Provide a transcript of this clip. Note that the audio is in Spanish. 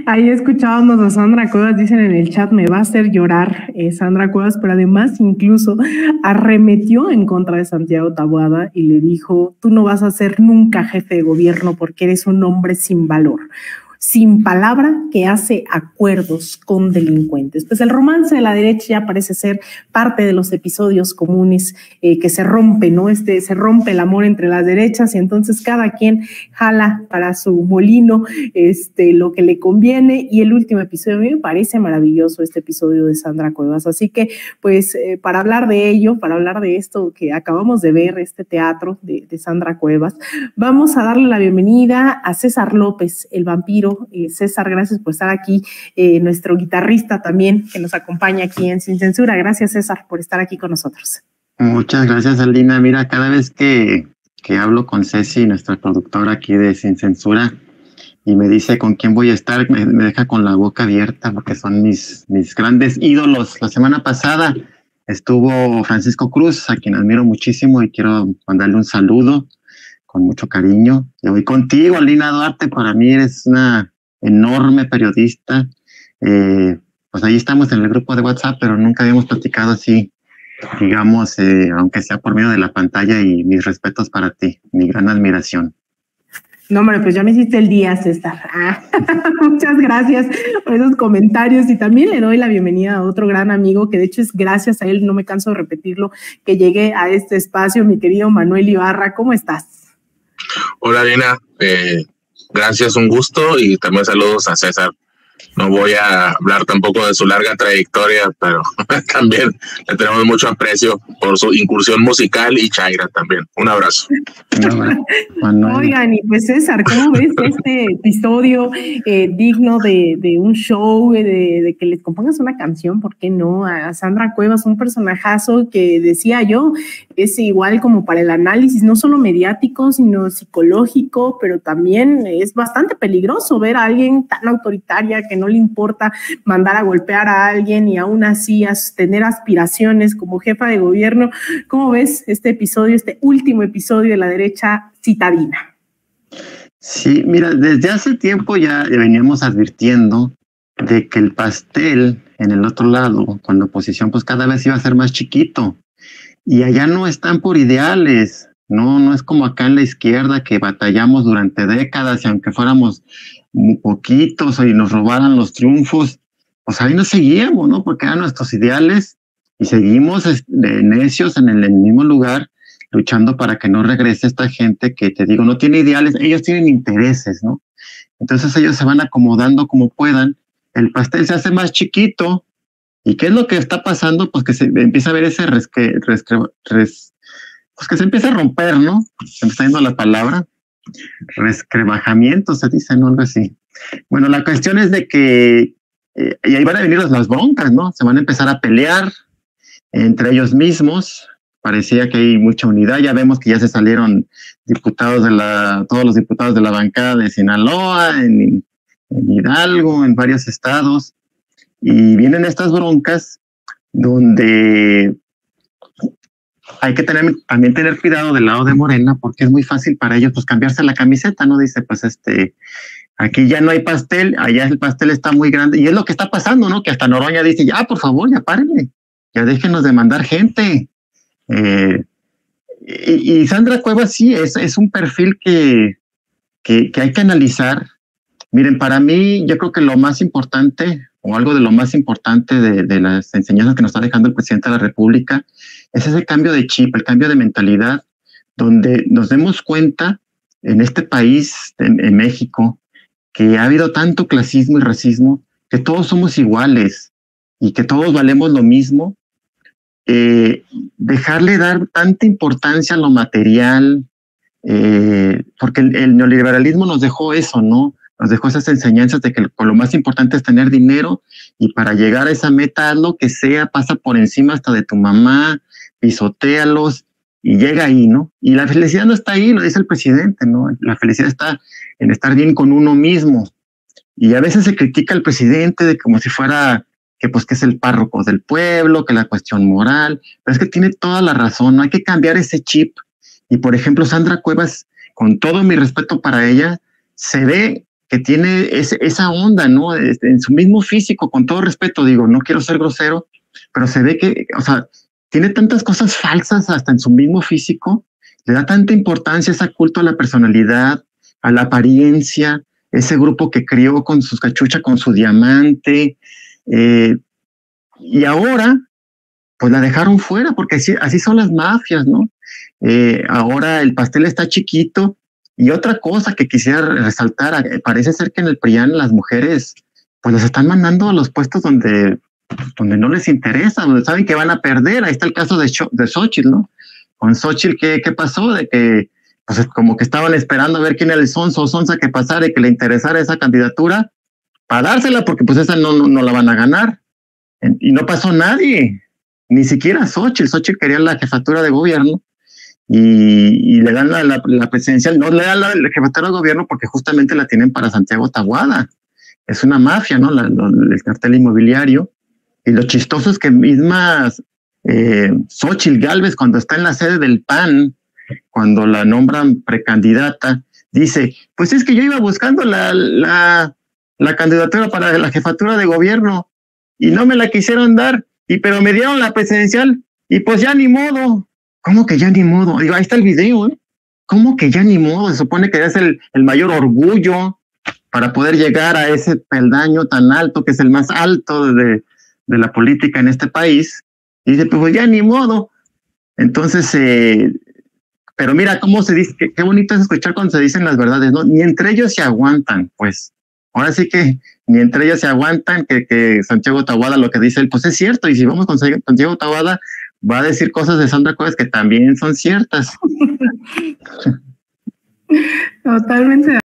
Ahí escuchábamos a Sandra Cuevas, dicen en el chat, me va a hacer llorar Sandra Cuevas, pero además incluso arremetió en contra de Santiago Taboada y le dijo, tú no vas a ser nunca jefe de gobierno porque eres un hombre sin valor, sin palabra, que hace acuerdos con delincuentes. Pues el romance de la derecha ya parece ser parte de los episodios comunes que se rompe, ¿no? Se rompe el amor entre las derechas y entonces cada quien jala para su molino lo que le conviene. Y el último episodio, a mí me parece maravilloso este episodio de Sandra Cuevas. Así que, pues, para hablar de ello, para hablar de esto que acabamos de ver, este teatro de Sandra Cuevas, vamos a darle la bienvenida a César López, el vampiro. César, gracias por estar aquí, nuestro guitarrista también que nos acompaña aquí en Sin Censura. Gracias, César, por estar aquí con nosotros. Muchas gracias, Alina. Mira, cada vez que hablo con Ceci, nuestra productora aquí de Sin Censura, y me dice con quién voy a estar, me deja con la boca abierta porque son mis grandes ídolos. La semana pasada estuvo Francisco Cruz, a quien admiro muchísimo y quiero mandarle un saludo con mucho cariño. Y hoy contigo, Alina Duarte, para mí eres una enorme periodista. Pues ahí estamos en el grupo de WhatsApp, pero nunca habíamos platicado así, digamos, aunque sea por medio de la pantalla, y mis respetos para ti, mi gran admiración. No, hombre, pues ya me hiciste el día, César. Muchas gracias por esos comentarios y también le doy la bienvenida a otro gran amigo que de hecho es gracias a él, no me canso de repetirlo, que llegué a este espacio, mi querido Manuel Ibarra. ¿Cómo estás? Hola, Lina. Gracias, un gusto y también saludos a César. No voy a hablar tampoco de su larga trayectoria, pero también le tenemos mucho aprecio por su incursión musical y chaira también. Un abrazo. Oigan, y pues César, ¿cómo ves este episodio digno de un show, de que les compongas una canción? ¿Por qué no? A Sandra Cuevas, un personajazo que decía yo, es igual como para el análisis, no solo mediático, sino psicológico, pero también es bastante peligroso ver a alguien tan autoritaria que no le importa mandar a golpear a alguien y aún así tener aspiraciones como jefa de gobierno. ¿Cómo ves este episodio, este último episodio de la derecha citadina? Sí, mira, desde hace tiempo ya veníamos advirtiendo de que el pastel en el otro lado, con la oposición, pues cada vez iba a ser más chiquito. Y allá no están por ideales, no es como acá en la izquierda que batallamos durante décadas y aunque fuéramos muy poquitos y nos robaran los triunfos, pues ahí nos seguíamos, ¿no? Porque eran nuestros ideales y seguimos necios en el mismo lugar luchando para que no regrese esta gente que, te digo, no tiene ideales, ellos tienen intereses, ¿no? Entonces ellos se van acomodando como puedan, el pastel se hace más chiquito. ¿Y qué es lo que está pasando? Pues que se empieza a ver ese pues que se empieza a romper, ¿no? Se me está yendo la palabra. Resquebrajamiento, se dice, ¿no? Algo así. Bueno, la cuestión es de que y ahí van a venir las broncas, ¿no? Se van a empezar a pelear entre ellos mismos. Parecía que hay mucha unidad. Ya vemos que ya se salieron todos los diputados de la bancada de Sinaloa, en Hidalgo, en varios estados. Y vienen estas broncas donde hay que también tener cuidado del lado de Morena, porque es muy fácil para ellos pues cambiarse la camiseta, ¿no? Dice, pues aquí ya no hay pastel, allá el pastel está muy grande, y es lo que está pasando, ¿no? Que hasta Noroña dice, ya, por favor, ya párenle, ya déjenos de mandar gente. Y Sandra Cuevas sí, es un perfil que hay que analizar. Miren, para mí, yo creo que lo más importante, o algo de lo más importante de las enseñanzas que nos está dejando el presidente de la República, es ese cambio de chip, el cambio de mentalidad, donde nos demos cuenta en este país, en México, que ha habido tanto clasismo y racismo, que todos somos iguales y que todos valemos lo mismo. Dejarle dar tanta importancia a lo material, porque el neoliberalismo nos dejó eso, ¿no? Nos dejó esas enseñanzas de que lo más importante es tener dinero y para llegar a esa meta, haz lo que sea, pasa por encima hasta de tu mamá, pisotéalos y llega ahí, ¿no? Y la felicidad no está ahí, lo dice el presidente, ¿no? La felicidad está en estar bien con uno mismo. Y a veces se critica al presidente de como si fuera que es el párroco del pueblo, que la cuestión moral, pero es que tiene toda la razón, no hay que cambiar ese chip. Y por ejemplo, Sandra Cuevas, con todo mi respeto para ella, se ve que tiene esa onda, ¿no? En su mismo físico, con todo respeto, digo, no quiero ser grosero, pero se ve que, o sea, tiene tantas cosas falsas hasta en su mismo físico, le da tanta importancia ese culto a la personalidad, a la apariencia, ese grupo que crió con sus cachuchas, con su diamante, y ahora, pues la dejaron fuera, porque así son las mafias, ¿no? Ahora el pastel está chiquito. Y otra cosa que quisiera resaltar, parece ser que en el PRIAN las mujeres pues las están mandando a los puestos donde no les interesa, donde saben que van a perder. Ahí está el caso de Xóchitl, ¿no? Con Xóchitl, ¿qué pasó? De que pues como que estaban esperando a ver quién era el sonso o sonsa que pasara y que le interesara esa candidatura para dársela, porque pues esa no la van a ganar. Y no pasó nadie, ni siquiera Xóchitl. Xóchitl quería la jefatura de gobierno y le dan la presidencial. No le dan la jefatura de gobierno porque justamente la tienen para Santiago Taboada. Es una mafia, ¿no? El cartel inmobiliario. Y lo chistoso es que mismas Xóchitl Gálvez, cuando está en la sede del PAN, cuando la nombran precandidata, dice, pues es que yo iba buscando la candidatura para la jefatura de gobierno y no me la quisieron dar, pero me dieron la presidencial y pues ya ni modo. ¿Cómo que ya ni modo? Digo, ahí está el video, ¿eh? ¿Cómo que ya ni modo? Se supone que es el mayor orgullo para poder llegar a ese peldaño tan alto, que es el más alto de la política en este país. Y dice, pues ya ni modo. Entonces, pero mira cómo se dice, qué bonito es escuchar cuando se dicen las verdades, ¿no? Ni entre ellos se aguantan, pues. Ahora sí que ni entre ellos se aguantan, que Santiago Taboada lo que dice él, pues es cierto. Y si vamos con Santiago Taboada, va a decir cosas de Sandra Cuevas que también son ciertas. Totalmente.